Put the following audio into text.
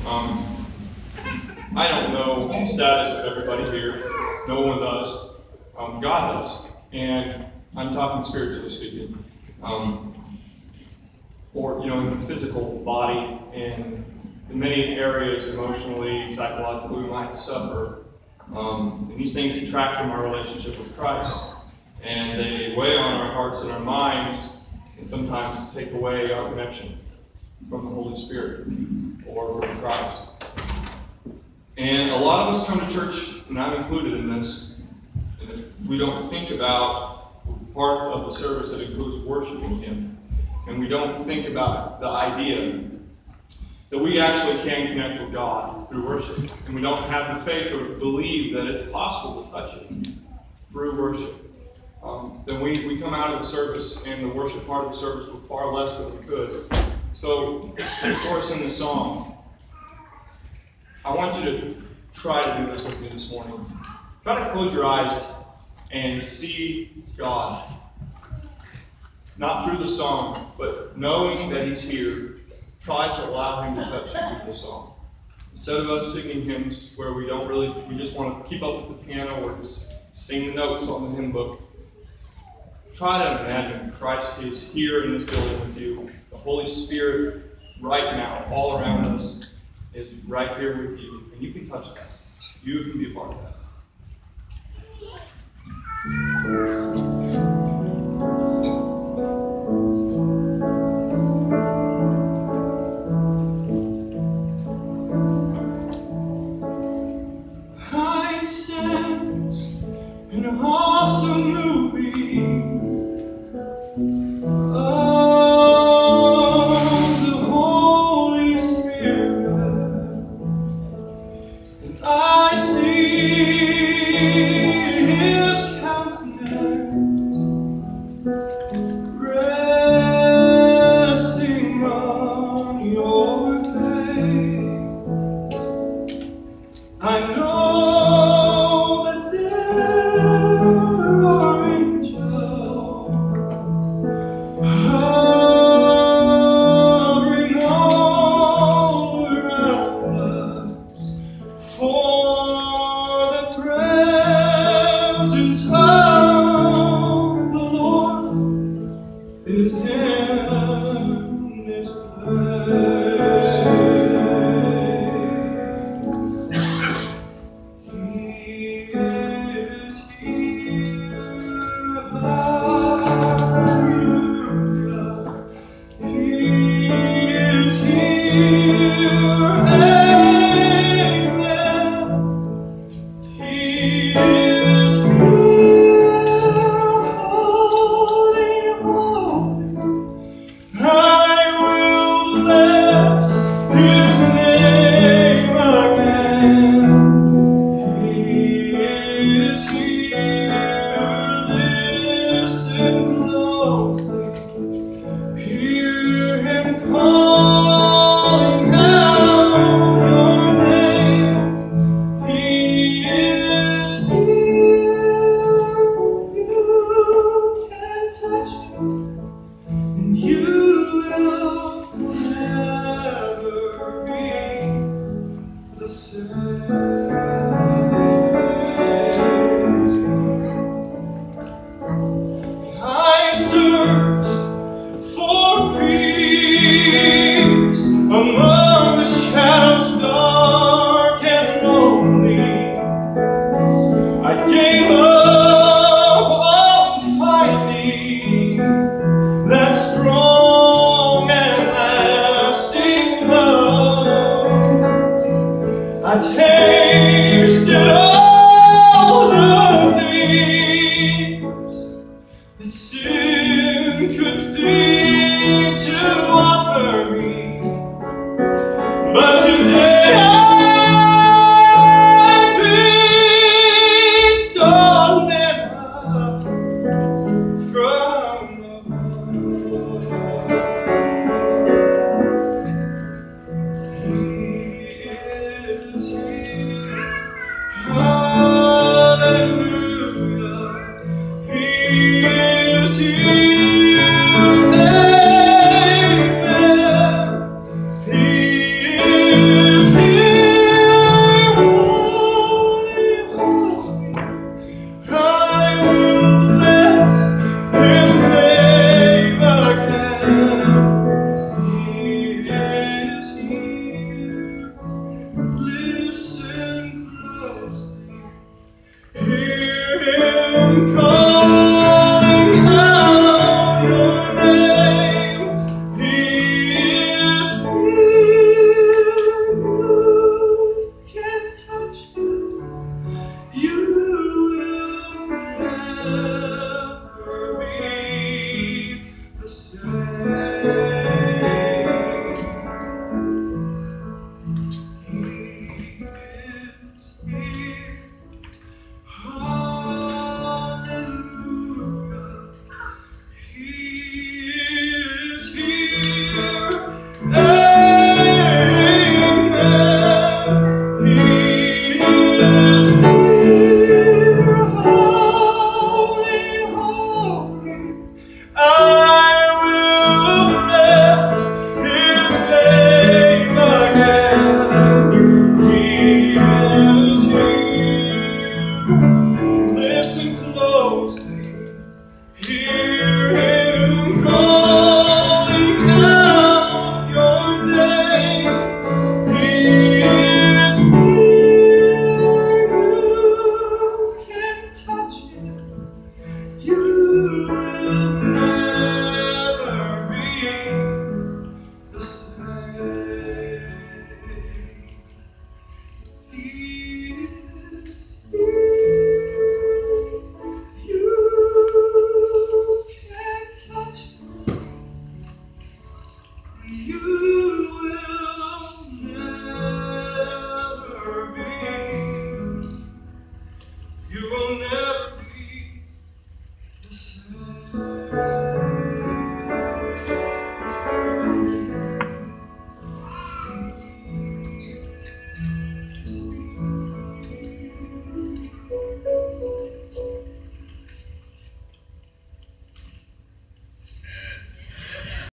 Um, I don't know the status of everybody here. No one does. God does. And I'm talking spiritually speaking. Or, in the physical body and in many areas, emotionally, psychologically, we might suffer. And these things detract from our relationship with Christ. And they weigh on our hearts and our minds, and sometimes take away our connection from the Holy Spirit or from Christ. And a lot of us come to church, and I'm included in this, and if we don't think about part of the service that includes worshiping Him, and we don't think about the idea that we actually can connect with God through worship, and we don't have the faith or believe that it's possible to touch Him through worship, then we come out of the service, and the worship part of the service with far less than we could. So, of course, in the song, I want you to try to do this with me this morning. Try to close your eyes and see God. Not through the song, but knowing that He's here, try to allow Him to touch you through the song. Instead of us singing hymns where we just want to keep up with the piano or just sing the notes on the hymn book, try to imagine Christ is here in this building with you. The Holy Spirit right now, all around us, is right here with you. And you can touch that. You can be a part of that. I sense an awesome moving of the Holy Spirit, and I see His countenance resting on your face. I know that there are angels hovering all around us, for the presence of the Lord is in this place. He is here, hallelujah. He is here, amen. He is here, holy, holy. I will bless His name again. He is here, listen closely, hear Him calling out your name. He is here, you can touch Him, and you will never be the same. I search for peace among the shadows dark and lonely. I gave up on finding that strong and lasting love. I tasted all the things that sin could think to offer me, but today I